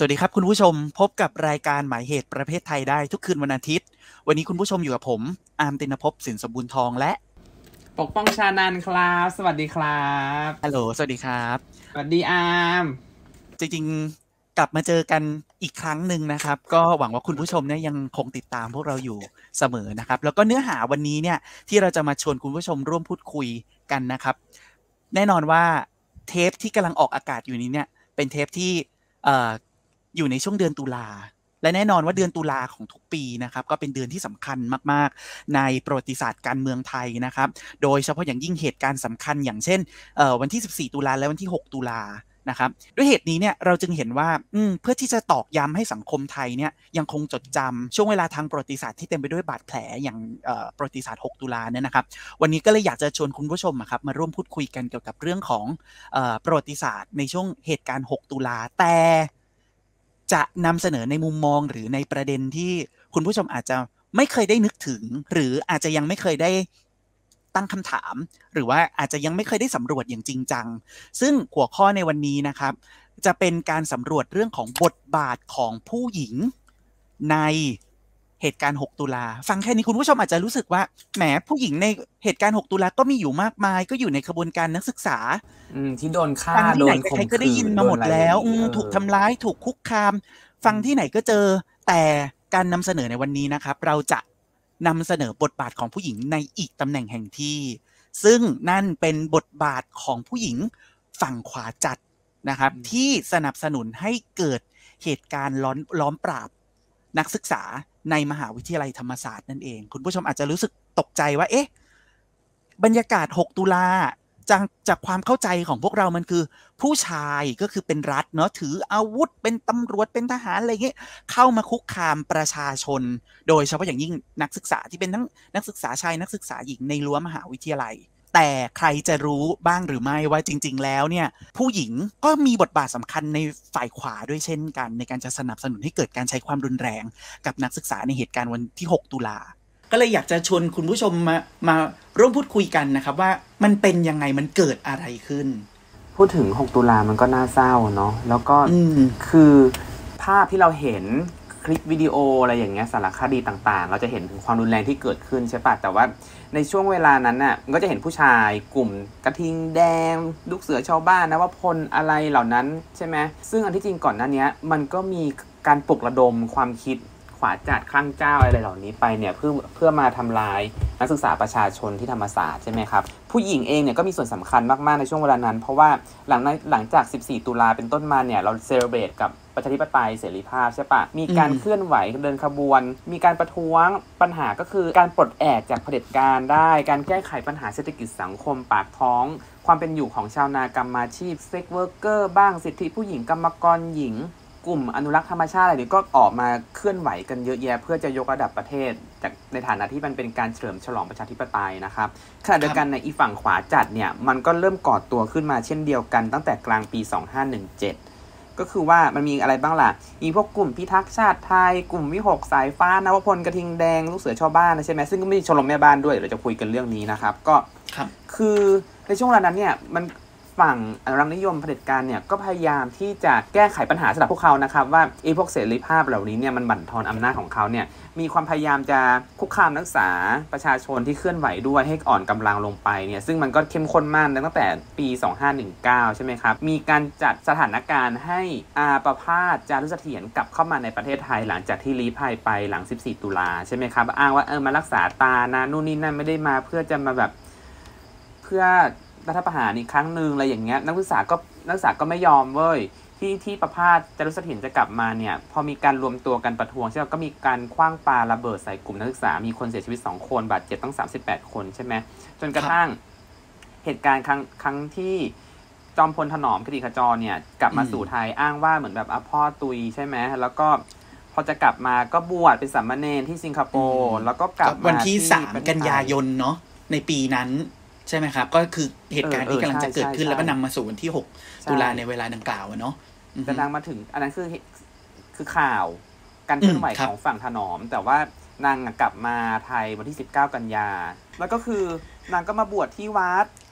วัสดีครับคุณผู้ชมพบกับรายการหมายเหตุประเภทไทยได้ทุกคืนวันอาทิตย์วันนี้คุณผู้ชมอยู่กับผมอาร์มตินภพสินสมบูรณ์ทองและปกป้องชานันท์ครับสวัสดีครับฮัลโหลสวัสดีครับสวัสดีอาร์มจริงๆกลับมาเจอกันอีกครั้งหนึ่งนะครับก็หวังว่าคุณผู้ชมเนี่ยยังคงติดตามพวกเราอยู่เสมอนะครับแล้วก็เนื้อหาวันนี้เนี่ยที่เราจะมาชวนคุณผู้ชมร่วมพูดคุยกันนะครับแน่นอนว่าเทปที่กำลังออกอากาศอยู่นี้เนี่ยเป็นเทปที่อยู่ในช่วงเดือนตุลาและแน่นอนว่าเดือนตุลาของทุกปีนะครับก็เป็นเดือนที่สำคัญมากๆในประวัติศาสตร์การเมืองไทยนะครับโดยเฉพาะอย่างยิ่งเหตุการณ์สำคัญอย่างเช่นวันที่14ตุลาและวันที่6ตุลานะครับด้วยเหตุนี้เนี่ยเราจึงเห็นว่าเพื่อที่จะตอกย้ำให้สังคมไทยเนี่ยยังคงจดจำช่วงเวลาทางประวัติศาสตร์ที่เต็มไปด้วยบาดแผลอย่างประวัติศาสตร์6ตุลาเนี่ยนะครับวันนี้ก็เลยอยากจะชวนคุณผู้ชมครับมาร่วมพูดคุยกันเกี่ยวกับเรื่องของประวัติศาสตร์ในช่วงเหตุการณ์6ตุลาแต่จะนำเสนอในมุมมองหรือในประเด็นที่คุณผู้ชมอาจจะไม่เคยได้นึกถึงหรืออาจจะยังไม่เคยได้ตั้งคำถามหรือว่าอาจจะยังไม่เคยได้สำรวจอย่างจริงจังซึ่งหัวข้อในวันนี้นะครับจะเป็นการสำรวจเรื่องของบทบาทของผู้หญิงในเหตุการณ์6ตุลาฟังแค่นี้คุณผู้ชมอาจจะรู้สึกว่าแหมผู้หญิงในเหตุการณ์6ตุลาก็มีอยู่มากมายก็อยู่ในขบวนการนักศึกษาที่โดนฆ่าฟังที่ไหนใคโดนข่มรก็ได้ขืนยินมาหมดแล้วถูกทำร้ายถูกคุกคามฟังที่ไหนก็เจอแต่การนำเสนอในวันนี้นะครับเราจะนำเสนอบทบาทของผู้หญิงในอีกตำแหน่งแห่งที่ซึ่งนั่นเป็นบทบาทของผู้หญิงฝั่งขวาจัดนะครับที่สนับสนุนให้เกิดเหตุการณ์ล้อมปราบนักศึกษาในมหาวิทยาลัยธรรมศาสตร์นั่นเองคุณผู้ชมอาจจะรู้สึกตกใจว่าเอ๊ะบรรยากาศ6ตุลาจากความเข้าใจของพวกเรามันคือผู้ชายก็คือเป็นรัฐเนาะถืออาวุธเป็นตำรวจเป็นทหารอะไรเงี้ยเข้ามาคุกคามประชาชนโดยเฉพาะอย่างยิ่งนักศึกษาที่เป็นทั้งนักศึกษาชายนักศึกษาหญิงในรั้วมหาวิทยาลัยแต่ใครจะรู้บ้างหรือไม่ว่าจริงๆแล้วเนี่ยผู้หญิงก็มีบทบาทสำคัญในฝ่ายขวาด้วยเช่นกันในการจะสนับสนุนให้เกิดการใช้ความรุนแรงกับนักศึกษาในเหตุการณ์วันที่6ตุลาก็เลยอยากจะชวนคุณผู้ชมมาร่วมพูดคุยกันนะครับว่ามันเป็นยังไงมันเกิดอะไรขึ้นพูดถึง6ตุลามันก็น่าเศร้าเนาะแล้วก็คือภาพที่เราเห็นคลิปวิดีโออะไรอย่างเงี้ยสารคดีต่างๆเราจะเห็นถึงความรุนแรงที่เกิดขึ้นใช่ปะแต่ว่าในช่วงเวลานั้นน่ะมันก็จะเห็นผู้ชายกลุ่มกระทิงแดงลูกเสือชาวบ้านนะว่าพลอะไรเหล่านั้นใช่ไหมซึ่งอันที่จริงก่อนหน้านี้มันก็มีการปลุกระดมความคิดขวาจัดคลั่งเจ้าอะไรเหล่านี้ไปเนี่ยเพื่อมาทำลายนักศึกษาประชาชนที่ธรรมศาสตร์ใช่ไหมครับผู้หญิงเองเนี่ยก็มีส่วนสำคัญมากๆในช่วงเวลานั้นเพราะว่าหลังจาก14ตุลาเป็นต้นมาเนี่ยเราเซเลบรตกับประชาธิปไตยเสรีภาพใช่ปะมีการเคลื่อนไหวเดินขบวนมีการประท้วงปัญหาก็คือการปลดแอกจากเผด็จการได้การแก้ไขปัญหาเศรษฐกิจสังคมปากท้องความเป็นอยู่ของชาวนากรรมาชีพเซ็กเวิร์กเกอร์บ้างสิทธิผู้หญิงกรรมกรหญิงกลุ่มอนุรักษ์ธรรมชาติอะไรนี้ก็ออกมาเคลื่อนไหวกันเยอะแยะเพื่อจะยกระดับประเทศจากในฐานะที่มันเป็นการเฉลิมฉลองประชาธิปไตยนะครับขณะเดียวกันในอีฝั่งขวาจัดเนี่ยมันก็เริ่มก่อตัวขึ้นมาเช่นเดียวกันตั้งแต่กลางปี2517ก็คือว่ามันมีอะไรบ้างล่ะมีพวกกลุ่มพิทักษ์ชาติไทยกลุ่มวิหกสายฟ้านวพลกระทิงแดงลูกเสือชาวบ้านนะใช่ไหมซึ่งก็มีชมรมแม่บ้านด้วยเราจะคุยกันเรื่องนี้นะครับก็คือในช่วงเวลานั้นเนี่ยมันฝั่งอนุรักษ์นิยมเผด็จการเนี่ยก็พยายามที่จะแก้ไขปัญหาสำหรับพวกเขานะครับว่าพวกเสรีภาพเหล่านี้เนี่ยมันบั่นทอนอำนาจของเขาเนี่ยมีความพยายามจะคุกคามนักศึกษาประชาชนที่เคลื่อนไหวด้วยให้อ่อนกำลังลงไปเนี่ยซึ่งมันก็เข้มข้นมากตั้งแต่ปี2519ใช่ไหมครับมีการจัดสถานการณ์ให้อาประภาสจารุเสถียรกลับเข้ามาในประเทศไทยหลังจากที่ลี้ภัยไปหลัง14ตุลาใช่ไหมครับอ้างว่ามารักษาตานะนู่นนี่นั่นไม่ได้มาเพื่อจะมาแบบเพื่อรัฐประหารอีกครั้งหนึ่งอะไรอย่างเงี้ยนักศึกษาก็ไม่ยอมเว้ยที่ประภาสจารุเสถียรจะกลับมาเนี่ยพอมีการรวมตัวกันประท้วงใช่ไหมก็มีการขว้างปาระเบิดใส่กลุ่มนักศึกษามีคนเสียชีวิต2คนบาดเจ็บตั้ง38คนใช่ไหมจนกระทั่งเหตุการณ์ครั้งที่จอมพลถนอมคติขจรเนี่ยกลับมาสู่ไทยอ้างว่าเหมือนแบบพ่อตุยใช่ไหมแล้วก็พอจะกลับมาก็บวชเป็นสามเณรที่สิงคโปร์แล้วก็กลับมาวันที่3กันยายนเนาะในปีนั้นใช่ไหมครับก็คือเหตุการณ์ที่กำลังจะเกิดขึ้นแล้วก็นำมาสู่วันที่6ตุลาในเวลาดังกล่าวเนาะจะดังมาถึงอันนั้นคือข่าวการเคลื่อนไหวของฝั่งถนอมแต่ว่านางกลับมาไทยวันที่19กันยาแล้วก็คือนางก็มาบวชที่วัด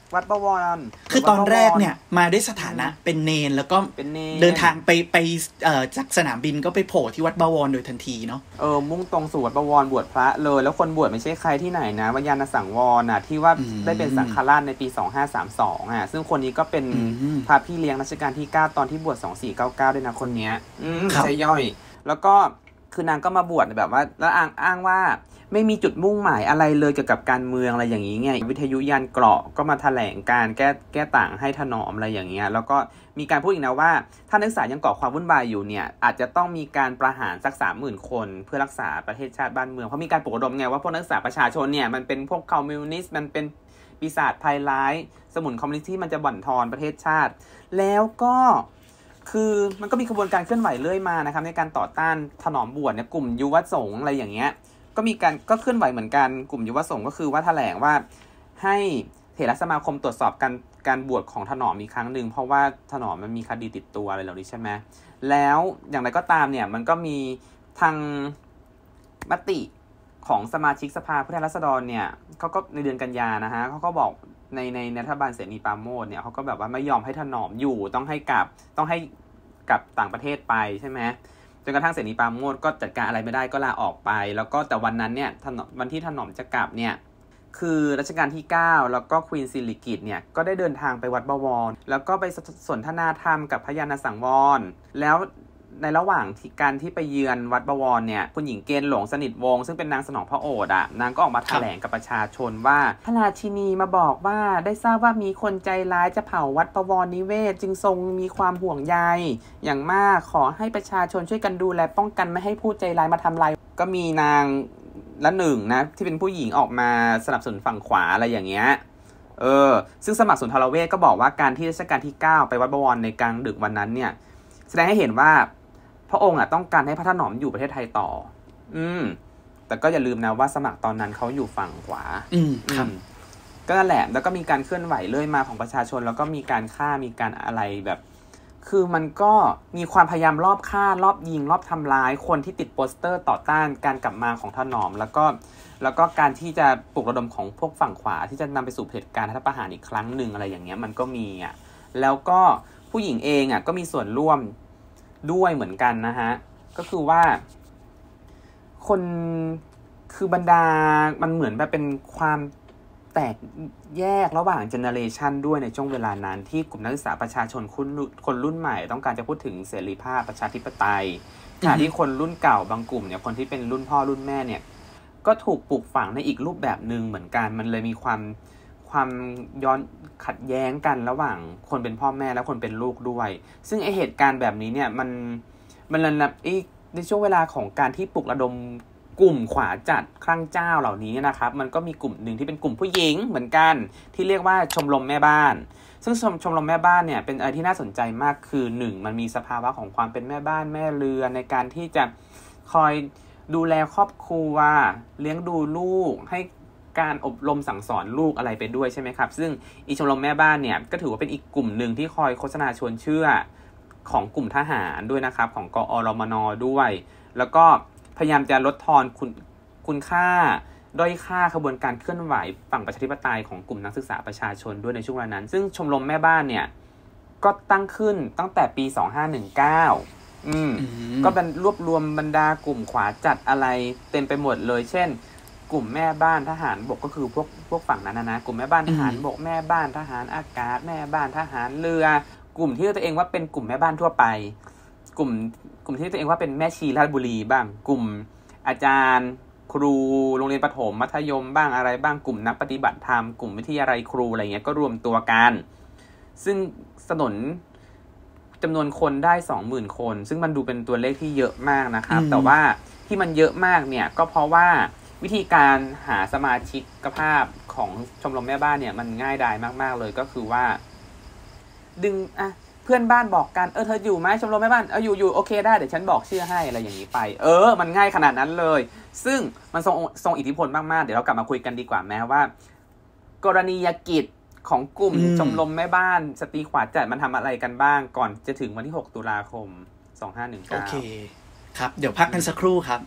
วัดบวรคือตอนแรกเนี่ยมาด้วยสถานะเป็นเนนแล้วก็เดินทางไปจากสนามบินก็ไปโผล่ที่วัดบวรโดยทันทีเนาะมุ่งตรงสู่วัดบวรบวชพระเลยแล้วคนบวชไม่ใช่ใครที่ไหนนะวิญญาณสังวรน่ะที่ว่าได้เป็นสังฆราชในปี2532ซึ่งคนนี้ก็เป็นพระพี่เลี้ยงรัชกาลที่9ตอนที่บวช2499ด้วยนะคนนี้ใช่ย่อยแล้วก็คือนางก็มาบวชแบบว่าแล้วอ้างว่าไม่มีจุดมุ่งหมายอะไรเลยเกี่ยวกับการเมืองอะไรอย่างนี้ไงวิทยุยานเกราะก็มาแถลงการแก้ต่างให้ถนอมอะไรอย่างเงี้ยแล้วก็มีการพูดอีกนะว่าถ้านักศึกษายังก่อความวุ่นวายอยู่เนี่ยอาจจะต้องมีการประหารสัก 30,000 คนเพื่อรักษาประเทศชาติบ้านเมืองเพราะมีการปลุกระดมไงว่าพวกนักศึกษาประชาชนเนี่ยมันเป็นพวกคอมมิวนิสต์มันเป็นปีศาจภัยร้ายสมุนคอมมิวนิสต์ที่มันจะบั่นทอนประเทศชาติแล้วก็คือมันก็มีกระบวนการเคลื่อนไหวเรื่อยมานะครับในการต่อต้านถนอมบวชเนี่ยกลุ่มยุวสงฆ์อะไรอย่างเงี้ยก็มีการก็เคลื่อนไหวเหมือนกันกลุ่มยุวสงฆ์ก็คือว่าแถลงว่าให้เถรสมาคมตรวจสอบการบวชของถนอมอีกครั้งหนึ่งเพราะว่าถนอมมันมีคดีติดตัวอะไรเหล่านี้ใช่ไหมแล้วอย่างไรก็ตามเนี่ยมันก็มีทางมติของสมาชิกสภาผู้แทนราษฎรเนี่ยเขาก็ในเดือนกันยานะฮะเขาก็บอกในรัฐบาลเสรีปราโมชเนี่ยเขาก็แบบว่าไม่ยอมให้ถนอมอยู่ต้องให้กลับต่างประเทศไปใช่ไหมจนกระทั่งเสรีปราโมชก็จัดการอะไรไม่ได้ก็ลาออกไปแล้วก็แต่วันนั้นเนี่ยวันที่ถนอมจะกลับเนี่ยคือรัชกาลที่9แล้วก็ควีนสิริกิติ์เนี่ยก็ได้เดินทางไปวัดบวรแล้วก็ไปสนทนาธรรมกับพระญาณสังวรแล้วในระหว่างการที่ไปเยือนวัดบวรเนี่ยคุณหญิงเกณฑ์หลงสนิทวงศ์ซึ่งเป็นนางสนองพระโอษฐ์นางก็ออกมาแถลงกับประชาชนว่าพระราชินีมาบอกว่าได้ทราบว่ามีคนใจร้ายจะเผาวัดบวรนิเวศจึงทรงมีความห่วงใยอย่างมากขอให้ประชาชนช่วยกันดูแลป้องกันไม่ให้ผู้ใจร้ายมาทำลายก็มีนางละหนึ่งนะที่เป็นผู้หญิงออกมาสนับสนุนฝั่งขวาอะไรอย่างเงี้ยซึ่งสมัครสุนทรเวชก็บอกว่าการที่รัชกาลที่9ไปวัดบวรในกลางดึกวันนั้นเนี่ยแสดงให้เห็นว่าพระองค์ต้องการให้พระถนอมอยู่ประเทศไทยต่อแต่ก็อย่าลืมนะว่าสมัครตอนนั้นเขาอยู่ฝั่งขวาครับก็นั่นแหละแล้วก็มีการเคลื่อนไหวเรื่อยมาของประชาชนแล้วก็มีการฆ่ามีการอะไรแบบคือมันก็มีความพยายามรอบฆ่ารอบยิงรอบทำร้ายคนที่ติดโปสเตอร์ต่อต้านการกลับมาของถนอมแล้วก็การที่จะปลุกระดมของพวกฝั่งขวาที่จะนำไปสู่เผด็จการรัฐประหารอีกครั้งหนึ่งอะไรอย่างเงี้ยมันก็มีแล้วก็ผู้หญิงเองก็มีส่วนร่วมด้วยเหมือนกันนะฮะก็คือว่าคนคือบรรดามันเหมือนแบบเป็นความแตกแยกระหว่างเจเนอเรชันด้วยในช่วงเวลานั้นที่กลุ่มนักศึกษาประชาชนคนรุ่นใหม่ต้องการจะพูดถึงเสรีภาพประชาธิปไตยขณะที่คนรุ่นเก่าบางกลุ่มเนี่ยคนที่เป็นรุ่นพ่อรุ่นแม่เนี่ยก็ถูกปลูกฝังในอีกรูปแบบนึงเหมือนกันมันเลยมีความย้อนขัดแย้งกันระหว่างคนเป็นพ่อแม่และคนเป็นลูกด้วยซึ่งไอเหตุการณ์แบบนี้เนี่ยมันในช่วงเวลาของการที่ปลุกระดมกลุ่มขวาจัดคลั่งเจ้าเหล่านี้นะครับมันก็มีกลุ่มหนึ่งที่เป็นกลุ่มผู้หญิงเหมือนกันที่เรียกว่าชมรมแม่บ้านซึ่งชมรมแม่บ้านเนี่ยเป็นอะไรที่น่าสนใจมากคือ1มันมีสภาวะของความเป็นแม่บ้านแม่เรือนในการที่จะคอยดูแลครอบครัวเลี้ยงดูลูกให้การอบรมสั่งสอนลูกอะไรไปด้วยใช่ไหมครับซึ่งอีชมรมแม่บ้านเนี่ยก็ถือว่าเป็นอีกกลุ่มหนึ่งที่คอยโฆษณาชวนเชื่อของกลุ่มทหารด้วยนะครับของกอรมน.ด้วยแล้วก็พยายามจะลดทอนคุณค่าด้อยค่าขบวนการเคลื่อนไหวฝั่งประชาธิปไตยของกลุ่มนักศึกษาประชาชนด้วยในช่วงเวลานั้นซึ่งชมรมแม่บ้านเนี่ยก็ตั้งขึ้นตั้งแต่ปี2519ก็เป็นรวบรวมบรรดากลุ่มขวาจัดอะไรเต็มไปหมดเลยเช่นกลุ่มแม่บ้านทหารบกก็คือพวกฝั่งนั้นนะกลุ่มแม่บ้านทหารบกแม่บ้านทหารอากาศแม่บ้านทหารเรือกลุ่มที่ตัวเองว่าเป็นกลุ่มแม่บ้านทั่วไปกลุ่มที่ตัวเองว่าเป็นแม่ชีราชบุรีบ้างกลุ่มอาจารย์ครูโรงเรียนประถมมัธยมบ้างอะไรบ้างกลุ่มนักปฏิบัติธรรมกลุ่มวิทยาลัยครูอะไรเงี้ยก็รวมตัวกันซึ่งสนนจำนวนคนได้ 20,000 คนซึ่งมันดูเป็นตัวเลขที่เยอะมากนะครับแต่ว่าที่มันเยอะมากเนี่ยก็เพราะว่าวิธีการหาสมาชิกภาพของชมรมแม่บ้านเนี่ยมันง่ายดายมากๆเลยก็คือว่าดึงเพื่อนบ้านบอกกันเธออยู่ไหมชมรมแม่บ้านอยู่โอเคได้เดี๋ยวฉันบอกชื่อให้อะไรอย่างนี้ไปมันง่ายขนาดนั้นเลยซึ่งมันทรงอิทธิพลมากๆเดี๋ยวเรากลับมาคุยกันดีกว่าแม้ว่ากรณียกิจของกลุ่มชมรมแม่บ้านสตรีขวาจัดมันทำอะไรกันบ้างก่อนจะถึงวันที่6ตุลาคม2519 โอเคครับเดี๋ยวพักกันสักครู่ครับ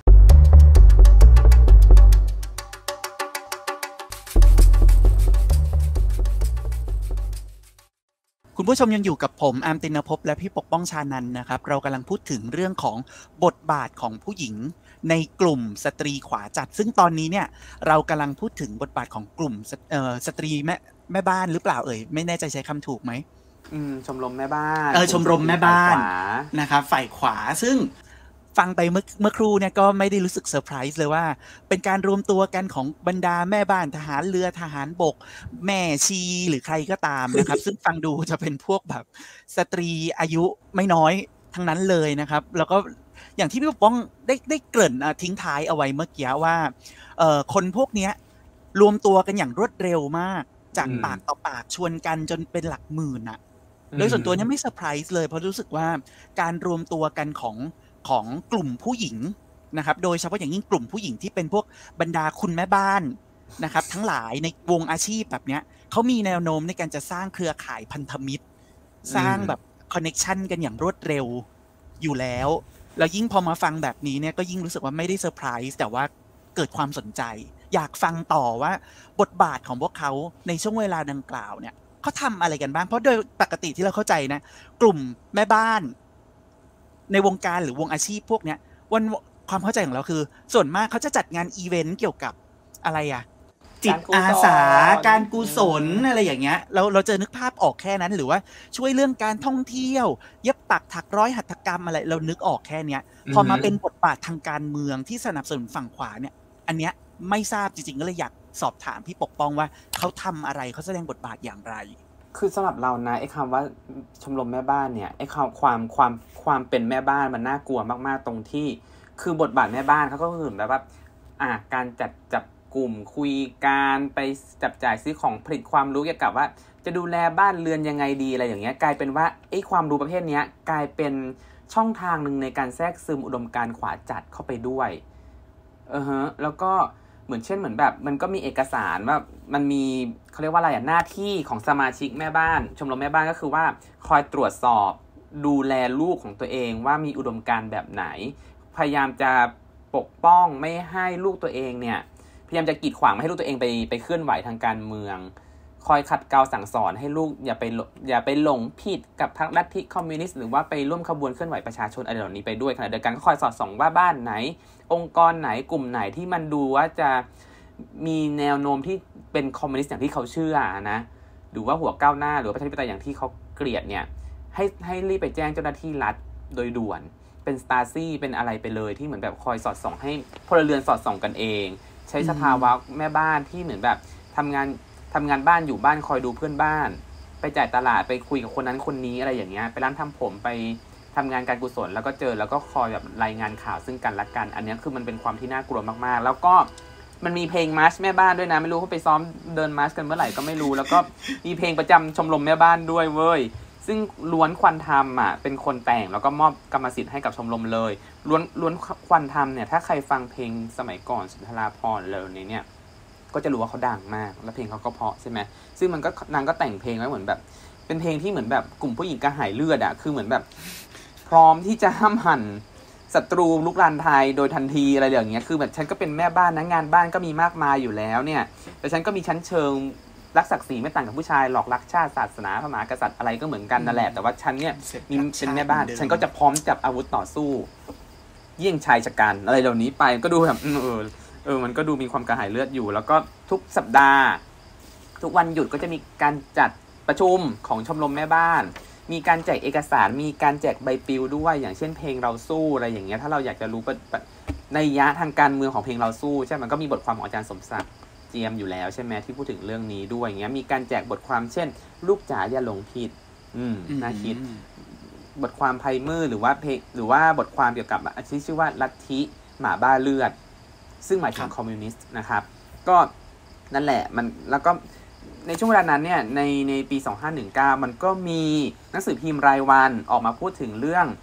คุณผู้ชมยังอยู่กับผมอาร์มตินภพและพี่ปกป้องชานันท์นะครับเรากำลังพูดถึงเรื่องของบทบาทของผู้หญิงในกลุ่มสตรีขวาจัดซึ่งตอนนี้เนี่ยเรากำลังพูดถึงบทบาทของกลุ่มสตรีแม่บ้านหรือเปล่าไม่แน่ใจใช้คำถูกไหมชมรมแม่บ้านชมรมแม่บ้านนะครับฝ่ายขวาซึ่งฟังไปเมื่อครู่เนี่ยก็ไม่ได้รู้สึกเซอร์ไพรส์เลยว่าเป็นการรวมตัวกันของบรรดาแม่บ้านทหารเรือทหารบกแม่ชีหรือใครก็ตามนะครับ ซึ่งฟังดูจะเป็นพวกแบบสตรีอายุไม่น้อยทั้งนั้นเลยนะครับแล้วก็อย่างที่พี่ปกป้องได้เกริ่นทิ้งท้ายเอาไว้เมื่อกี้ว่าคนพวกเนี้ยรวมตัวกันอย่างรวดเร็วมากจากปากต่อปากชวนกันจนเป็นหลักหมื่นอะโดยส่วนตัวเนี่ยไม่เซอร์ไพรส์เลยเพราะรู้สึกว่าการรวมตัวกันของกลุ่มผู้หญิงนะครับโดยเฉพาะอย่างยิ่งกลุ่มผู้หญิงที่เป็นพวกบรรดาคุณแม่บ้านนะครับทั้งหลายในวงอาชีพแบบเนี้ยเขามีแนวโน้มในการจะสร้างเครือข่ายพันธมิตรสร้างแบบคอนเนคชันกันอย่างรวดเร็วอยู่แล้วยิ่งพอมาฟังแบบนี้เนี่ยก็ยิ่งรู้สึกว่าไม่ได้เซอร์ไพรส์แต่ว่าเกิดความสนใจอยากฟังต่อว่าบทบาทของพวกเขาในช่วงเวลาดังกล่าวเนี่ยเขาทำอะไรกันบ้างเพราะโดยปกติที่เราเข้าใจนะกลุ่มแม่บ้านในวงการหรือวงอาชีพพวกเนี้ยความเข้าใจของเราคือส่วนมากเขาจะจัดงานอีเวนต์เกี่ยวกับอะไรจิตอาสาการกุศลอะไรอย่างเงี้ยเราจะนึกภาพออกแค่นั้นหรือว่าช่วยเรื่องการท่องเที่ยวเย็บปักถักร้อยหัตถกรรมอะไรเรานึกออกแค่เนี้ยพอมาเป็นบทบาททางการเมืองที่สนับสนุนฝั่งขวาเนี่ยอันเนี้ยไม่ทราบจริงๆก็เลยอยากสอบถามพี่ปกป้องว่าเขาทำอะไรเขาแสดงบทบาทอย่างไรคือสำหรับเรานะไอ้คำว่าชมรมแม่บ้านเนี่ยไอ้ความเป็นแม่บ้านมันน่ากลัวมากๆตรงที่คือบทบาทแม่บ้านเขาก็คือแบบว่าการจับกลุ่มคุยการไปจับจ่ายซื้อของผลิตความรู้เกี่ยวกับว่าจะดูแลบ้านเรือนยังไงดีอะไรอย่างเงี้ยกลายเป็นว่าไอ้ความรู้ประเภทนี้กลายเป็นช่องทางนึงในการแทรกซึมอุดมการณ์ขวาจัดเข้าไปด้วยแล้วก็เหมือนแบบมันก็มีเอกสารว่ามันมีเขาเรียกว่าอะไรหน้าที่ของสมาชิกแม่บ้านชมรมแม่บ้านก็คือว่าคอยตรวจสอบดูแลลูกของตัวเองว่ามีอุดมการณ์แบบไหนพยายามจะปกป้องไม่ให้ลูกตัวเองเนี่ยพยายามจะกีดขวางไม่ให้ลูกตัวเองไปเคลื่อนไหวทางการเมืองคอยขัดเกลาสั่งสอนให้ลูกอย่าไปหลงผิดกับทางลัทธิคอมมิวนิสต์หรือว่าไปร่วมขบวนเคลื่อนไหวประชาชนอะไรเหล่านี้ไปด้วยขณะเดียวกันก็คอยสอดส่องว่าบ้านไหนองค์กรไหนกลุ่มไหนที่มันดูว่าจะมีแนวโน้มที่เป็นคอมมิวนิสต์อย่างที่เขาเชื่อนะหรือว่าหัวก้าวหน้าหรือว่าประชาธิปไตยอย่างที่เขาเกลียดเนี่ยให้รีบไปแจ้งเจ้าหน้าที่รัฐโดยด่วนเป็นสตาร์ซี่เป็นอะไรไปเลยที่เหมือนแบบคอยสอดส่องให้พลเรือนสอดส่องกันเองใช้สภาวะแม่บ้านที่เหมือนแบบทำงานบ้านอยู่บ้านคอยดูเพื่อนบ้านไปจ่ายตลาดไปคุยกับคนนั้นคนนี้อะไรอย่างเงี้ยไปร้านทำผมไปทำงานการกุศลแล้วก็เจอแล้วก็คอยแบบรายงานข่าวซึ่งกันและกันอันนี้คือมันเป็นความที่น่ากลัวมากๆแล้วก็มันมีเพลงมาร์ชแม่บ้านด้วยนะไม่รู้เขาไปซ้อมเดินมาร์ชกันเมื่อไหร่ก็ไม่รู้แล้วก็มีเพลงประจำชมรมแม่บ้านด้วยเว้ยซึ่งล้วนควันธรรมเป็นคนแต่งแล้วก็มอบกรรมสิทธิ์ให้กับชมรมเลยล้วนควันธรรมเนี่ยถ้าใครฟังเพลงสมัยก่อนสุนทราภรณ์เลยเนี่ยก็จะรู้ว่าเขาดังมากแล้วเพลงเขาก็เพราะใช่ไหมซึ่งมันก็นางก็แต่งเพลงไว้เหมือนแบบเป็นเพลงที่เหมือนแบบกลุ่มผู้หญิงกระหายเลือดคือเหมือนแบบพร้อมที่จะห้ามหันศัตรูลุกรานไทยโดยทันทีอะไรอย่างเงี้ยคือแบบฉันก็เป็นแม่บ้านนะงานบ้านก็มีมากมายอยู่แล้วเนี่ยแต่ฉันก็มีชั้นเชิงรักศักดิ์ศรีไม่ต่างกับผู้ชายหลอกรักชาติศาสนาพระมหากษัตริย์อะไรก็เหมือนกันนั่นแหละแต่ว่าฉันเนี่ยมีเป็นแม่บ้านฉันก็จะพร้อมจับอาวุธต่อสู้เยี่ยงชายชะกันอะไรเหล่านี้ไปก็ดูแบบมันก็ดูมีความกระหายเลือดอยู่แล้วก็ทุกสัปดาห์ทุกวันหยุดก็จะมีการจัดประชุมของชมรมแม่บ้านมีการแจกเอกสารมีการแจกใบปลิวด้วยอย่างเช่นเพลงเราสู้อะไรอย่างเงี้ยถ้าเราอยากจะรู้นัยยะทางการเมืองของเพลงเราสู้ใช่มันก็มีบทความของอาจารย์สมศักดิ์เจียมอยู่แล้วใช่ไหมที่พูดถึงเรื่องนี้ด้วยอย่างเงี้ยมีการแจกบทความเช่นลูกจ๋าอย่าหลงผิดน่าคิดบทความไพมือหรือว่าบทความเกี่ยวกับที่ชื่อว่าลัทธิหมาบ้าเลือดซึ่งหมายถึงคอมมิวนิสต์นะครับก็นั่นแหละมันแล้วก็ในช่วงเวลานั้นเนี่ยในปี2519มันก็มีหนังสือพิมพ์รายวันออกมาพูดถึงเรื่อง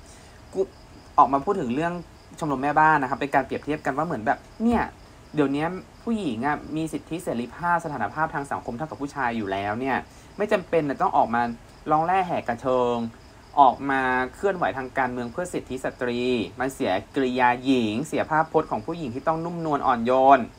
ชมรมแม่บ้านนะครับเป็นการเปรียบเทียบกันว่าเหมือนแบบเนี่ยเดี๋ยวนี้ผู้หญิงมีสิทธิเสรีภาพสถานภาพทางสังคมเท่ากับผู้ชายอยู่แล้วเนี่ยไม่จำเป็นต้องออกมาร้องแร่แหกกระเชิงออกมาเคลื่อนไหวทางการเมืองเพื่อสิทธิสตรีมันเสียกริยาหญิงเสียภาพพจน์ของผู้หญิงที่ต้องนุ่มนวลอ่อนโยน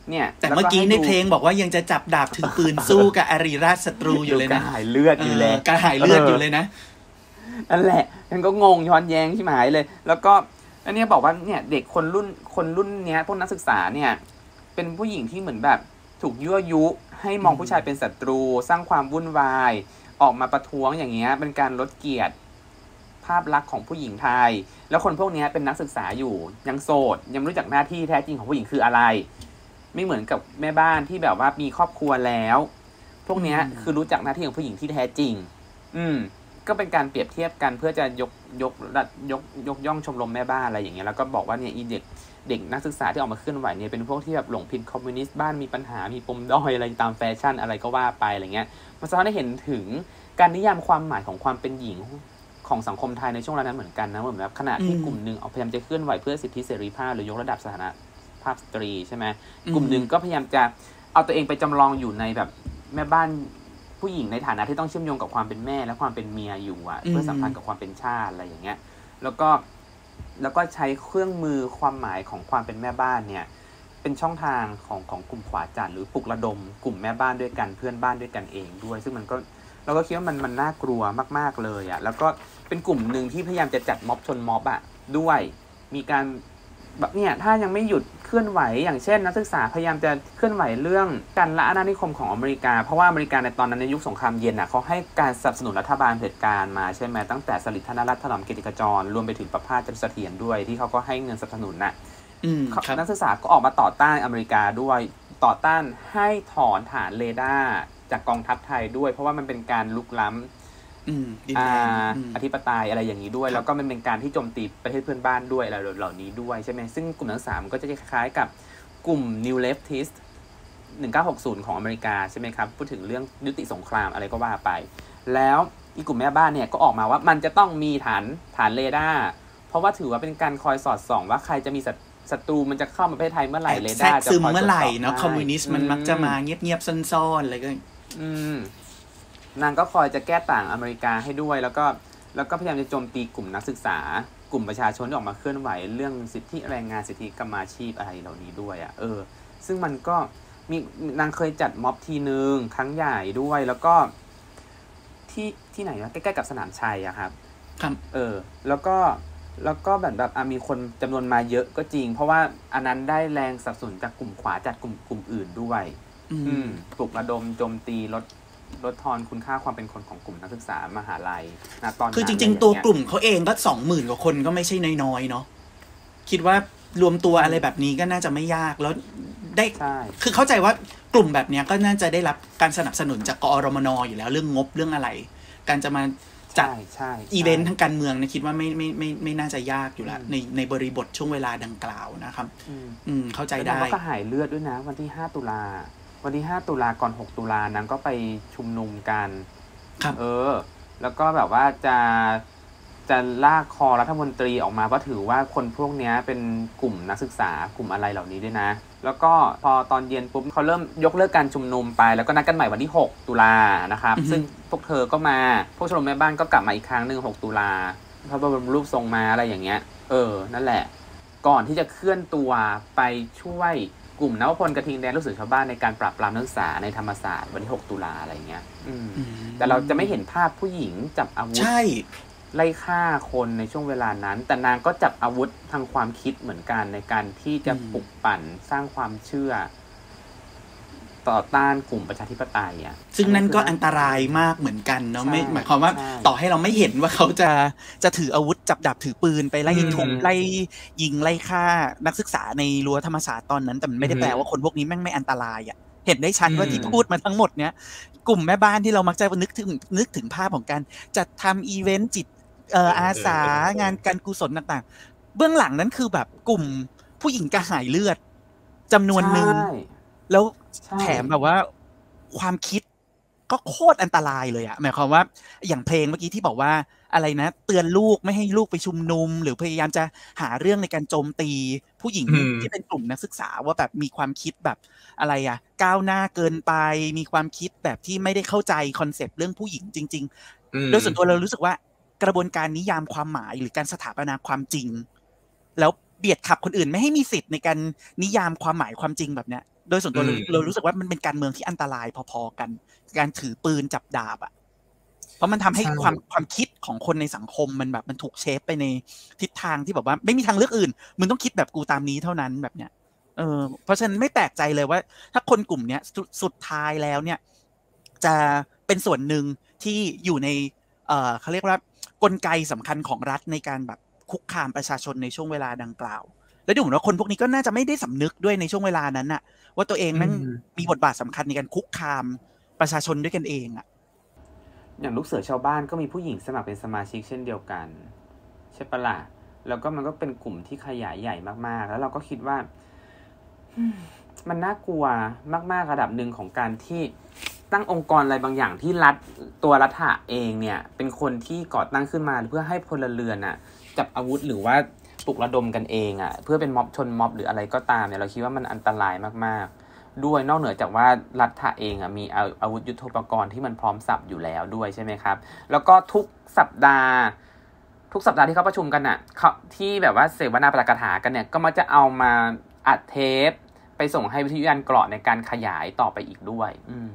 เนี่ยแต่เมื่อกี้ในเพลงบอกว่ายังจะจับดาบถือปืนสู้กับอารีราชศัตรูอยู่เลยนะกระหายเลือดอยู่เลยกระหายเลือดอยู่เลยนะนั่นแหละฉันก็งงย้อนแย้งที่หมายเลย แล้วก็อันนี้บอกว่าเนี่ยเด็กคนรุ่นเนี้ยพวกนักศึกษาเนี่ยเป็นผู้หญิงที่เหมือนแบบถูกยั่วยุให้มองผู้ชายเป็นศัตรูสร้างความวุ่นวายออกมาประท้วงอย่างเงี้ยเป็นการลดเกียรติภาพลักษณ์ของผู้หญิงไทยแล้วคนพวกนี้เป็นนักศึกษาอยู่ยังโสดยังไม่รู้จักหน้าที่แท้จริงของผู้หญิงคืออะไรไม่เหมือนกับแม่บ้านที่แบบว่ามีครอบครัวแล้วพวกนี้คือรู้จักหน้าที่ของผู้หญิงที่แท้จริงก็เป็นการเปรียบเทียบกันเพื่อจะยกย่องชมรมแม่บ้านอะไรอย่างเงี้ยแล้วก็บอกว่าเนี่ยอีเด็กนักศึกษาที่ออกมาเคลื่อนไหวเนี่ยเป็นพวกที่แบบหลงผิดคอมมิวนิสต์บ้านมีปัญหามีปมด้อยอะไรตามแฟชั่นอะไรก็ว่าไปอะไรเงี้ยมันสะท้อนให้เห็นถึงการนิยามความหมายของความเป็นหญิงของสังคมไทยในช่วงเวลานั้นเหมือนกันนะเหมือนแบบขณะที่กลุ่มนึงพยายามจะเคลื่อนไหวเพื่อสิทธิเสรีภาพหรือยกระดับสถานะภาพสตรีใช่ไหมกลุ่มนึงก็พยายามจะเอาตัวเองไปจำลองอยู่ในแบบแม่บ้านผู้หญิงในฐานะที่ต้องเชื่อมโยงกับความเป็นแม่และความเป็นเมียอยู่เพื่อสัมพันธ์กับความเป็นชาติอะไรอย่างเงี้ยแล้วก็ใช้เครื่องมือความหมายของความเป็นแม่บ้านเนี่ยเป็นช่องทางของกลุ่มขวาจัดหรือปลุกระดมกลุ่มแม่บ้านด้วยกันเพื่อนบ้านด้วยกันเองด้วยซึ่งมันก็เราก็คิดว่ามันน่ากลัวมากๆเลยแล้วก็เป็นกลุ่มหนึ่งที่พยายามจะจัดม็อบชนม็อบด้วยมีการแบบเนี่ยถ้ายังไม่หยุดเคลื่อนไหวอย่างเช่นนักศึกษาพยายามจะเคลื่อนไหวเรื่องการละอาณานิคมของอเมริกาเพราะว่าอเมริกาในตอนนั้นในยุคสงครามเย็นเขาให้การสนับสนุนรัฐบาลเผด็จการมาใช่ไหมตั้งแต่สฤษดิ์ธนรัตน์ถนอมกิติขจรรวมไปถึงประภาส จันทร์เสถียรด้วยที่เขาก็ให้เงินสนับสนุนนักศึกษาก็ออกมาต่อต้านอเมริกาด้วยต่อต้านให้ถอนฐานเรดาร์จากกองทัพไทยด้วยเพราะว่ามันเป็นการลุกล้ำอธิปไตยอะไรอย่างนี้ด้วยแล้วก็มันเป็นการที่โจมตีประเทศเพื่อนบ้านด้วยอะไรเหล่านี้ด้วยใช่ไหมซึ่งกลุ่มนักศึกษามันก็จะคล้ายๆกับกลุ่ม New Leftist 1960ของอเมริกาใช่ไหมครับพูดถึงเรื่องยุติสงครามอะไรก็ว่าไปแล้วอีกกลุ่มแม่บ้านเนี่ยก็ออกมาว่ามันจะต้องมีฐานเรดาร์เพราะว่าถือว่าเป็นการคอยสอดส่องว่าใครจะมีศัตรูมันจะเข้ามาประเทศไทยเมื่อไหร่เรดาร์จะคอยตรวจสอบเมื่อไหร่เนาะคอมมิวนิสต์มันมักจะมาเงียบๆซ่อนๆอะไรก็นางก็คอยจะแก้ต่างอเมริกาให้ด้วยแล้วก็พยายามจะโจมตีกลุ่มนักศึกษากลุ่มประชาชนที่ออกมาเคลื่อนไหวเรื่องสิทธิแรงงานสิทธิกรรมาชีพอะไรเหล่านี้ด้วยซึ่งมันก็มีนางเคยจัดม็อบทีนึงครั้งใหญ่ด้วยแล้วก็ที่ไหนนะใกล้ๆกับสนามชัยครับแล้วก็แบบมีคนจำนวนมาเยอะก็จริงเพราะว่าอันนั้นได้แรงสนับสนุนจากกลุ่มขวาจัดกลุ่มอื่นด้วยปลุกระดมโจมตีลดทอนคุณค่าความเป็นคนของกลุ่มนักศึกษามหาลัยตอนนั้นคือจริงๆตัวกลุ่มเขาเองก็ 20,000 กว่าคนก็ไม่ใช่น้อยๆเนาะคิดว่ารวมตัวอะไรแบบนี้ก็น่าจะไม่ยากแล้วได้คือเข้าใจว่ากลุ่มแบบนี้ก็น่าจะได้รับการสนับสนุนจากกอรมน.อยู่แล้วเรื่องงบเรื่องอะไรการจะมาจัดอีเวนต์ทางการเมืองนะคิดว่าไม่น่าจะยากอยู่แล้วในบริบทช่วงเวลาดังกล่าวนะครับเข้าใจได้แล้วก็หายเลือดด้วยนะวันที่5 ตุลาวันที่5 ตุลาก่อน6 ตุลานางก็ไปชุมนุมกันแล้วก็แบบว่าจะลากคอรัฐมนตรีออกมาเพราะถือว่าคนพวกนี้เป็นกลุ่มนักศึกษากลุ่มอะไรเหล่านี้ด้วยนะแล้วก็พอตอนเย็นปุ๊บเขาเริ่มยกเลิกการชุมนุมไปแล้วก็นัดกันใหม่วันที่6 ตุลานะครับซึ่งพวกเธอก็มาพวกชมรมแม่บ้านก็กลับมาอีกครั้งนึง6 ตุลาพระบรมรูปทรงมาอะไรอย่างเงี้ยนั่นแหละก่อนที่จะเคลื่อนตัวไปช่วยกลุ่มนวพลกระทิงแดงลูกเสือชาวบ้านในการปราบปรามนักศึกษาในธรรมศาสตร์วันที่6 ตุลาอะไรเงี้ยแต่เราจะไม่เห็นภาพผู้หญิงจับอาวุธไล่ฆ่าคนในช่วงเวลานั้นแต่นางก็จับอาวุธทางความคิดเหมือนกันในการที่จะปลุกปั่นสร้างความเชื่อต่อต้านกลุ่มประชาธิปไตยซึ่งนั่นก็อันตรายมากเหมือนกันเนาะไม่หมายความว่าต่อให้เราไม่เห็นว่าเขาจะถืออาวุธจับดาบถือปืนไปไล่ทุบไล่ยิงไล่ฆ่านักศึกษาในรั้วธรรมศาสตร์ตอนนั้นแต่มันไม่ได้แปลว่าคนพวกนี้แม่งไม่อันตรายเห็นได้ชัดว่าที่พูดมาทั้งหมดเนี้ยกลุ่มแม่บ้านที่เรามักจะนึกถึงภาพของการจัดทำอีเวนต์จิตอาสางานการกุศลต่างๆเบื้องหลังนั้นคือแบบกลุ่มผู้หญิงกระหายเลือดจำนวนหนึ่งแล้วแถมแบบว่าความคิดก็โคตรอันตรายเลยหมายความว่าอย่างเพลงเมื่อกี้ที่บอกว่าอะไรนะเตือนลูกไม่ให้ลูกไปชุมนุมหรือพยายามจะหาเรื่องในการโจมตีผู้หญิงที่เป็นกลุ่มนักศึกษาว่าแบบมีความคิดแบบอะไรก้าวหน้าเกินไปมีความคิดแบบที่ไม่ได้เข้าใจคอนเซปต์เรื่องผู้หญิงจริงๆโดยส่วนตัวเรารู้สึกว่ากระบวนการนิยามความหมายหรือการสถาปนาความจริงแล้วเบียดขับคนอื่นไม่ให้มีสิทธิ์ในการนิยามความหมายความจริงแบบเนี้ยโดยส่วนตัวเรารู้สึกว่ามันเป็นการเมืองที่อันตรายพอๆกันการถือปืนจับดาบอะเพราะมันทำให้ความคิดของคนในสังคมมันแบบมันถูกเชฟไปในทิศทางที่แบบว่าไม่มีทางเลือกอื่นมึงต้องคิดแบบกูตามนี้เท่านั้นแบบเนี้ยเพราะฉะนั้นไม่แปลกใจเลยว่าถ้าคนกลุ่มเนี้ยสุดท้ายแล้วเนี่ยจะเป็นส่วนหนึ่งที่อยู่ในเขาเรียกว่ากลไกสำคัญของรัฐในการแบบคุกคามประชาชนในช่วงเวลาดังกล่าวแล้วดูเหมือนว่าคนพวกนี้ก็น่าจะไม่ได้สำนึกด้วยในช่วงเวลานั้นน่ะว่าตัวเองนั้นมีบทบาทสำคัญในการคุกคามประชาชนด้วยกันเองอ่ะอย่างลูกเสือชาวบ้านก็มีผู้หญิงสมัครเป็นสมาชิกเช่นเดียวกันใช่ปะล่ะแล้วก็มันก็เป็นกลุ่มที่ขยายใหญ่มากๆแล้วเราก็คิดว่ามันน่ากลัวมากๆระดับหนึ่งของการที่ตั้งองค์กรอะไรบางอย่างที่ตัวรัฐะเองเนี่ยเป็นคนที่ก่อตั้งขึ้นมาเพื่อให้พลเรือนน่ะจับอาวุธหรือว่าปลุกระดมกันเองอ่ะเพื่อเป็นม็อบชนม็อบหรืออะไรก็ตามเนี่ยเราคิดว่ามันอันตรายมากๆด้วยนอกเหนือจากว่ารัฐะเองอ่ะมีอาวุธยุทโธปกรณ์ที่มันพร้อมสับอยู่แล้วด้วยใช่ไหมครับแล้วก็ทุกสัปดาห์ที่เขาประชุมกันน่ะที่แบบว่าเสวนาปาฐกถากันเนี่ยก็มักจะเอามาอัดเทปไปส่งให้วิทยุยานเกราะในการขยายต่อไปอีกด้วย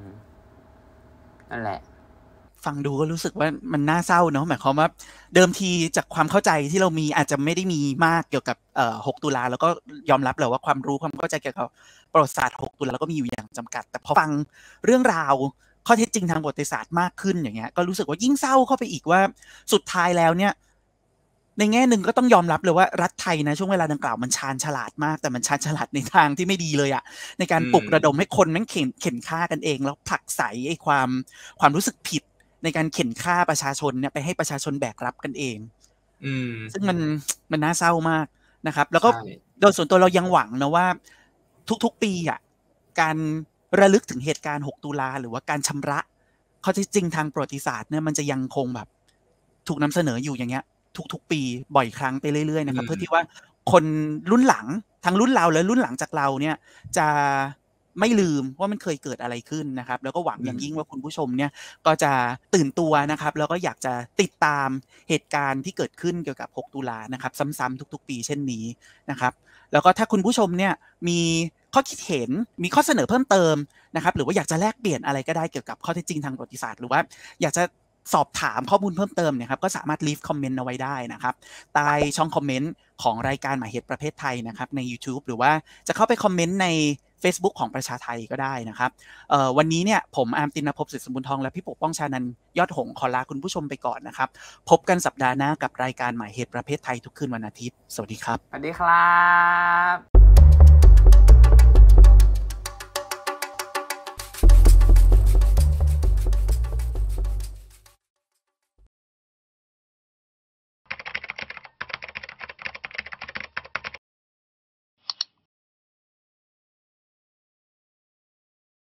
นั่นแหละฟังดูก็รู้สึกว่ามันน่าเศร้าเนาะหมายความว่าเดิมทีจากความเข้าใจที่เรามีอาจจะไม่ได้มีมากเกี่ยวกับ6 ตุลาแล้วก็ยอมรับเลยว่าความรู้ความเข้าใจเกี่ยวกับประวัติศาสตร์6 ตุลาแล้วก็มีอยู่อย่างจำกัดแต่พอฟังเรื่องราวข้อเท็จจริงทางประวัติศาสตร์มากขึ้นอย่างเงี้ยก็รู้สึกว่ายิ่งเศร้าเข้าไปอีกว่าสุดท้ายแล้วเนี่ยในแง่หนึ่งก็ต้องยอมรับเลยว่ารัฐไทยนะช่วงเวลาดังกล่าวมันชาญฉลาดมากแต่มันชาญฉลาดในทางที่ไม่ดีเลยอะในการปลุกระดมให้คนนั้นเข็นฆ่ากันเองแล้วผลักไสไอ้ความรู้สึกผิดในการเข็นฆ่าประชาชนเนี่ยไปให้ประชาชนแบกรับกันเองซึ่งมันน่าเศร้ามากนะครับแล้วก็โดยส่วนตัวเรายังหวังนะว่าทุกๆปีอ่ะการระลึกถึงเหตุการณ์6 ตุลาหรือว่าการชำระข้อเท็จจริงทางประวัติศาสตร์เนี่ยมันจะยังคงแบบถูกนำเสนออยู่อย่างเงี้ยทุกปีบ่อยครั้งไปเรื่อยๆนะครับเพื่อที่ว่าคนรุ่นหลังทั้งรุ่นเราและรุ่นหลังจากเราเนี่ยจะไม่ลืมว่ามันเคยเกิดอะไรขึ้นนะครับแล้วก็หวังอย่างยิ่งว่าคุณผู้ชมเนี่ยก็จะตื่นตัวนะครับแล้วก็อยากจะติดตามเหตุการณ์ที่เกิดขึ้นเกี่ยวกับ6 ตุลานะครับซ้ำๆทุกๆปีเช่นนี้นะครับแล้วก็ถ้าคุณผู้ชมเนี่ยมีข้อคิดเห็นมีข้อเสนอเพิ่มเติมนะครับหรือว่าอยากจะแลกเปลี่ยนอะไรก็ได้เกี่ยวกับข้อเท็จจริงทางประวัติศาสตร์หรือว่าอยากจะสอบถามข้อมูลเพิ่มเติมเนี่ยครับก็สามารถ leave comment เอาไว้ได้นะครับใต้ช่องคอมเมนต์ของรายการหมายเหตุประเภทไทยนะครับใน YouTube หรือว่าจะเข้าไปคอมเมนต์ใน Facebook ของประชาไทยก็ได้นะครับวันนี้เนี่ยผมอาร์มตินภพ ศิษย์สมบูรณ์ทองและพี่ปกป้องชานันท์ยอดหงส์ขอลาคุณผู้ชมไปก่อนนะครับพบกันสัปดาห์หน้ากับรายการหมายเหตุประเภทไทยทุกคืนวันอาทิตย์สวัสดีครับสวัสดีครับ